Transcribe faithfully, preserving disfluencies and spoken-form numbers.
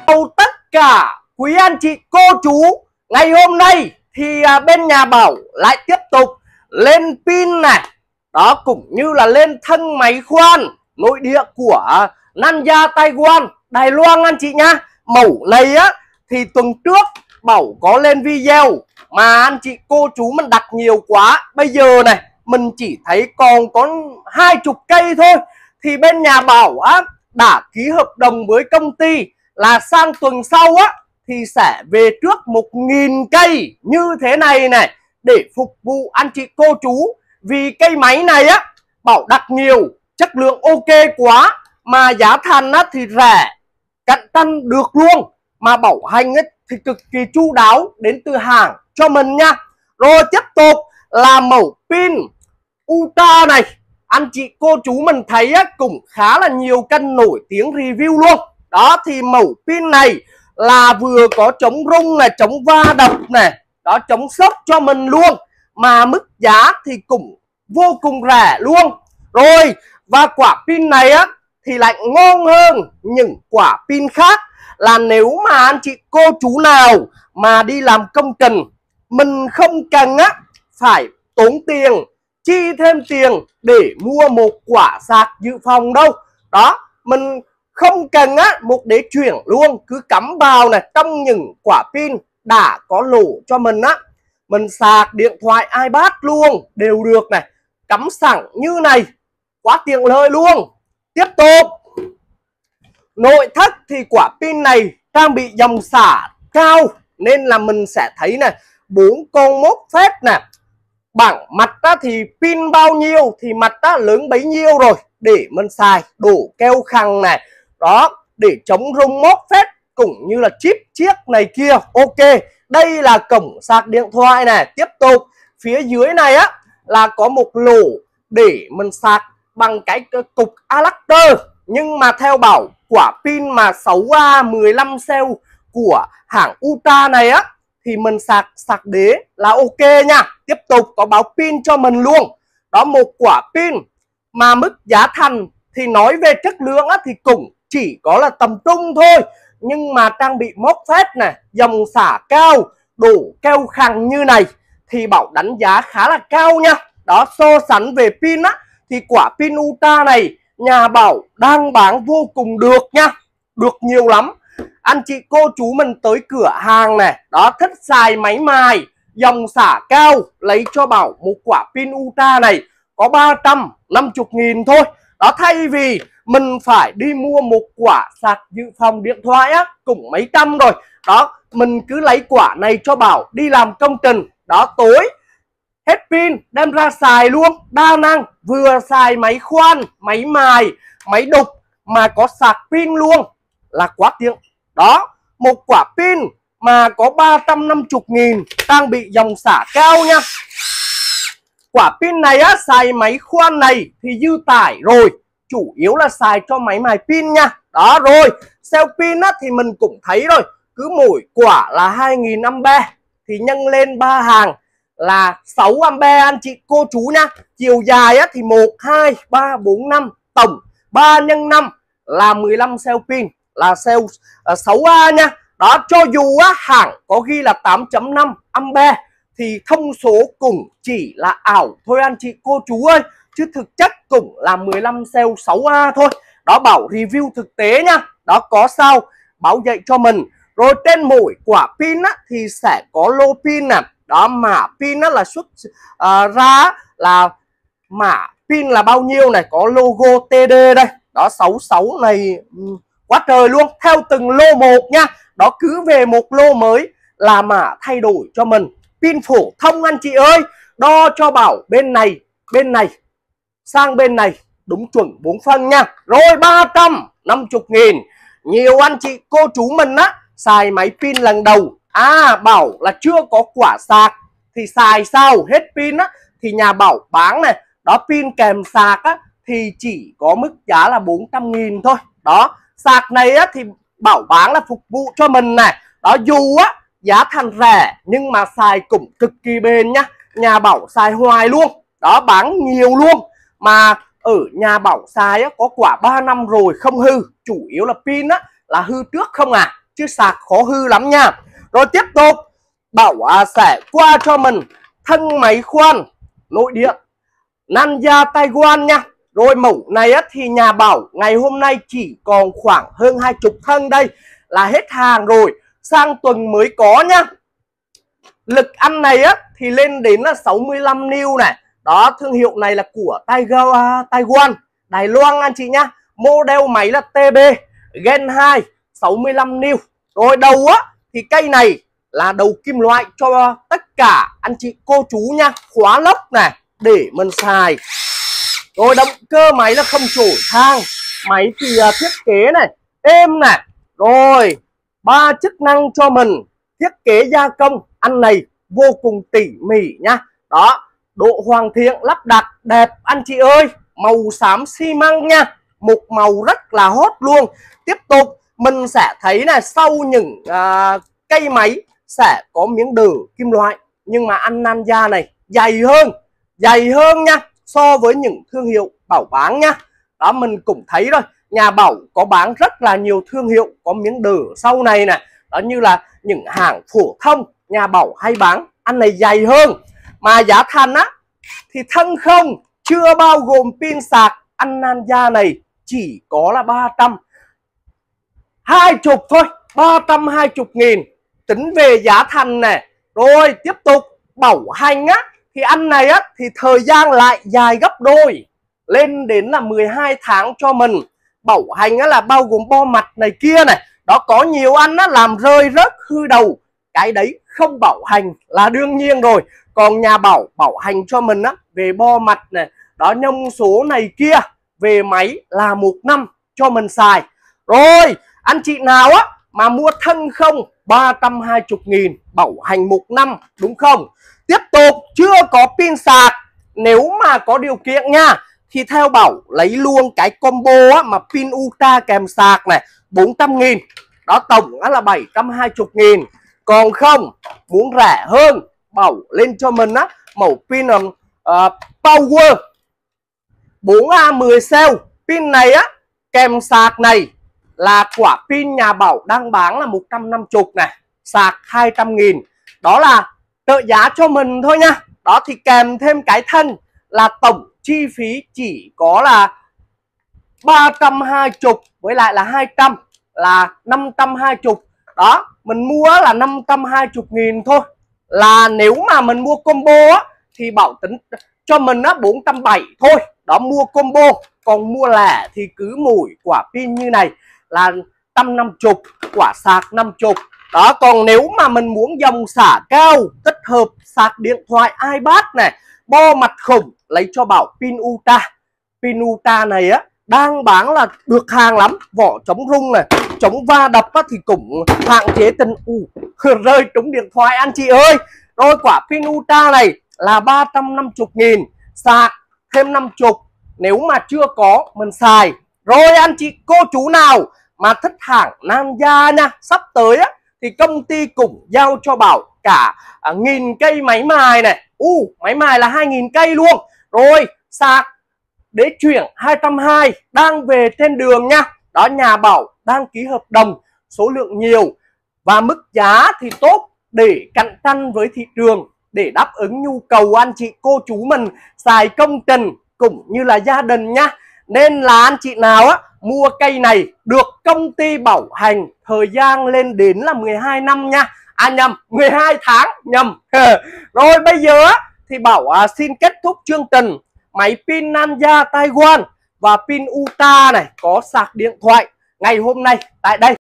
Chào tất cả quý anh chị cô chú. Ngày hôm nay thì bên nhà Bảo lại tiếp tục lên pin này, đó cũng như là lên thân máy khoan nội địa của Nanya Taiwan Đài Loan anh chị nhá. Mẫu này á thì tuần trước Bảo có lên video mà anh chị cô chú mình đặt nhiều quá, bây giờ này mình chỉ thấy còn có hai chục cây thôi, thì bên nhà Bảo á đã ký hợp đồng với công ty là sang tuần sau á thì sẽ về trước một nghìn cây như thế này này để phục vụ anh chị cô chú. Vì cây máy này á Bảo đặt nhiều, chất lượng ok quá, mà giá thành á thì rẻ, cạnh tranh được luôn, mà bảo hành ấy thì cực kỳ chu đáo đến từ hàng cho mình nha. Rồi tiếp tục là mẫu pin Ultra này, anh chị cô chú mình thấy á, cũng khá là nhiều kênh nổi tiếng review luôn. Đó thì mẫu pin này là vừa có chống rung này, chống va đập này, đó chống sốc cho mình luôn, mà mức giá thì cũng vô cùng rẻ luôn. Rồi và quả pin này á thì lại ngon hơn những quả pin khác, là nếu mà anh chị cô chú nào mà đi làm công trình, mình không cần á phải tốn tiền, chi thêm tiền để mua một quả sạc dự phòng đâu. Đó, mình không cần á một đế chuyển luôn, cứ cắm vào này, trong những quả pin đã có lỗ cho mình á, mình sạc điện thoại iPad luôn đều được này, cắm sẵn như này, quá tiện lợi luôn. Tiếp tục, nội thất thì quả pin này trang bị dòng xả cao, nên là mình sẽ thấy này bốn con mốt phép nè, bảng mặt á, thì pin bao nhiêu thì mặt á, lớn bấy nhiêu rồi để mình xài, đổ keo khằng này, đó để chống rung mốt phép cũng như là chip chiếc này kia. Ok, đây là cổng sạc điện thoại này. Tiếp tục phía dưới này á là có một lỗ để mình sạc bằng cái cục adapter, nhưng mà theo Bảo quả pin mà sáu A mười lăm cell của hãng Ultra này á thì mình sạc sạc đế là ok nha. Tiếp tục có báo pin cho mình luôn. Đó, một quả pin mà mức giá thành thì nói về chất lượng á thì cũng chỉ có là tầm trung thôi, nhưng mà trang bị móc phép này, dòng xả cao, đổ keo khằng như này thì Bảo đánh giá khá là cao nha. Đó, so sánh về pin á thì quả pin Ultra này nhà Bảo đang bán vô cùng được nha, được nhiều lắm. Anh chị cô chú mình tới cửa hàng này, đó thích xài máy mài dòng xả cao, lấy cho Bảo một quả pin Ultra này có ba trăm năm mươi nghìn thôi. Đó, thay vì mình phải đi mua một quả sạc dự phòng điện thoại á cũng mấy trăm rồi, đó mình cứ lấy quả này cho Bảo đi làm công trình, đó tối hết pin đem ra xài luôn, đa năng, vừa xài máy khoan, máy mài, máy đục mà có sạc pin luôn, là quá tiện. Đó, một quả pin mà có ba trăm năm mươi nghìn, trang bị dòng xả cao nha. Quả pin này á, xài máy khoan này thì dư tải rồi, chủ yếu là xài cho máy mài pin nha. Đó, rồi cell pin á thì mình cũng thấy rồi, cứ mỗi quả là hai nghìn ampe thì nhân lên ba hàng là sáu ampe anh chị cô chú nha. Chiều dài á thì một, hai, ba, bốn, năm, tổng ba nhân năm là mười lăm cell pin, là cell uh, sáu A nha. Đó, cho dù á hãng có ghi là tám chấm năm ampe thì thông số cũng chỉ là ảo thôi anh chị cô chú ơi, chứ thực chất cũng là mười lăm cell sáu A thôi. Đó, Bảo review thực tế nha. Đó, có sao Bảo dạy cho mình. Rồi trên mỗi quả pin á thì sẽ có lô pin nè. Đó, mã pin á là xuất uh, ra là mã pin là bao nhiêu này, có logo tê đê đây. Đó, sáu mươi sáu này quá trời luôn, theo từng lô một nha. Đó, cứ về một lô mới là mã thay đổi cho mình. Pin phổ thông anh chị ơi, đo cho Bảo bên này, bên này sang bên này đúng chuẩn bốn phân nha. Rồi ba trăm năm mươi nghìn. Nhiều anh chị cô chú mình á xài máy pin lần đầu, à Bảo là chưa có quả sạc thì xài sao hết pin á thì nhà Bảo bán này, đó pin kèm sạc á thì chỉ có mức giá là bốn trăm nghìn thôi. Đó, sạc này á thì Bảo bán là phục vụ cho mình này. Đó, dù á giá thành rẻ nhưng mà xài cũng cực kỳ bền nhá, nhà Bảo xài hoài luôn. Đó, bán nhiều luôn, mà ở nhà Bảo xài á có quả ba năm rồi không hư, chủ yếu là pin á là hư trước không à. chứ sạc khó hư lắm nha. Rồi tiếp tục Bảo à, sẽ qua cho mình thân máy khoan nội địa Nanya Taiwan nha. Rồi mẫu này á, thì nhà Bảo ngày hôm nay chỉ còn khoảng hơn hai chục thân đây là hết hàng rồi, sang tuần mới có nhá. Lực ăn này á thì lên đến là sáu mươi lăm niu này. Đó, thương hiệu này là của Taiwan, Taiwan, Đài Loan anh chị nhá. Model máy là T B Gen hai, sáu mươi lăm niu. Rồi đầu á thì cây này là đầu kim loại cho tất cả anh chị cô chú nha, khóa lốc này để mình xài. Rồi động cơ máy là không chổi thang, máy thì thiết kế này êm này. Rồi ba chức năng cho mình, thiết kế gia công ăn này vô cùng tỉ mỉ nhá. Đó, độ hoàn thiện lắp đặt đẹp anh chị ơi, màu xám xi măng nha, một màu rất là hot luôn. Tiếp tục mình sẽ thấy là sau những à, cây máy sẽ có miếng đỡ kim loại, nhưng mà ăn Nanya này dày hơn, dày hơn nha so với những thương hiệu Bảo bán nha. Đó, mình cũng thấy rồi, nhà Bảo có bán rất là nhiều thương hiệu có miếng đỡ sau này này. Đó, như là những hàng phổ thông nhà Bảo hay bán, ăn này dày hơn. Mà giá thành á thì thân không, chưa bao gồm pin sạc, ăn Nanya này chỉ có là ba trăm hai mươi thôi, ba trăm hai mươi nghìn tính về giá thành này. Rồi tiếp tục bảo hành á thì ăn này á thì thời gian lại dài gấp đôi, lên đến là mười hai tháng cho mình. Bảo hành á là bao gồm bo mặt này kia này. Đó, có nhiều ăn á làm rơi rớt hư đầu, cái đấy không bảo hành là đương nhiên rồi. Còn nhà Bảo bảo hành cho mình á về bo mặt này, đó, nhông số này kia, về máy là một năm cho mình xài. Rồi anh chị nào á mà mua thân không, ba trăm hai mươi nghìn bảo hành một năm, đúng không? Tiếp tục chưa có pin sạc, nếu mà có điều kiện nha thì theo Bảo lấy luôn cái combo á, mà pin Ultra kèm sạc này, bốn trăm nghìn. Đó, tổng á là bảy trăm hai mươi nghìn. Còn không, muốn rẻ hơn, Bảo lên cho mình á mẫu pin uh, Power bốn A mười cell. Pin này á kèm sạc này là quả pin nhà Bảo đang bán là một trăm năm mươi này, sạc hai trăm nghìn. Đó là trợ giá cho mình thôi nha. Đó, thì kèm thêm cái thân là tổng chi phí chỉ có là ba trăm hai mươi với lại là hai trăm là năm trăm hai mươi. Đó, mình mua là năm trăm hai mươi nghìn thôi. Là nếu mà mình mua combo á thì Bảo tính cho mình á bốn trăm bảy mươi thôi. Đó, mua combo. Còn mua lẻ thì cứ mỗi quả pin như này là một trăm năm mươi, quả sạc năm mươi. Đó, còn nếu mà mình muốn dòng xả cao kết hợp sạc điện thoại iPad này, bo mặt khủng, lấy cho Bảo pin Ultra. Pin Ultra này á đang bán là được hàng lắm, vỏ chống rung này, chống va đập á, thì cũng hạn chế tình u rơi trúng điện thoại anh chị ơi. Rồi quả pin Ultra này là ba trăm năm mươi nghìn, sạc thêm năm mươi, nếu mà chưa có mình xài. Rồi anh chị cô chú nào mà thích hàng Nanya nha, sắp tới á thì công ty cũng giao cho Bảo cả à, nghìn cây máy mài này. U máy mài là hai nghìn cây luôn. Rồi sạc đế chuyển hai trăm hai mươi đang về trên đường nha. Đó, nhà Bảo đăng ký hợp đồng số lượng nhiều và mức giá thì tốt để cạnh tranh với thị trường, để đáp ứng nhu cầu anh chị cô chú mình xài công trình cũng như là gia đình nha. Nên là anh chị nào á mua cây này được công ty bảo hành thời gian lên đến là mười hai năm nha. À nhầm, mười hai tháng nhầm. Rồi bây giờ á thì Bảo à, xin kết thúc chương trình máy pin Nanya Taiwan và pin Ultra này có sạc điện thoại ngày hôm nay tại đây.